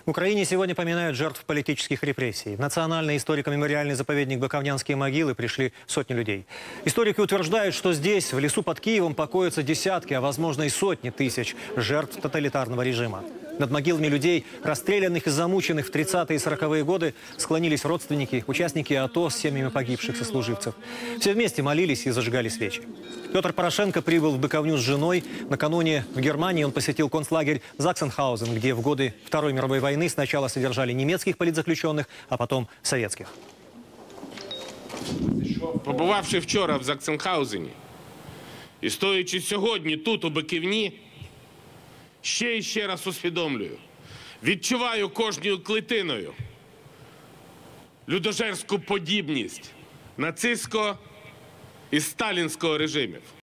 В Украине сегодня поминают жертв политических репрессий. В Национальный историко-мемориальный заповедник Баковнянские могилы пришли сотни людей. Историки утверждают, что здесь, в лесу под Киевом, покоятся десятки, а возможно и сотни тысяч жертв тоталитарного режима. Над могилами людей, расстрелянных и замученных в 30-е и 40-е годы, склонились родственники, участники АТО с семьями погибших сослуживцев. Все вместе молились и зажигали свечи. Петр Порошенко прибыл в Быковню с женой. Накануне в Германии он посетил концлагерь Заксенхаузен, где в годы Второй мировой войны сначала содержали немецких политзаключенных, а потом советских. Побувавши вчора в Заксенхаузені і стоячи сьогодні тут, у Биківні, ще і ще раз усвідомлюю, відчуваю кожною клітиною людожерську подібність нацистського і сталінського режимів.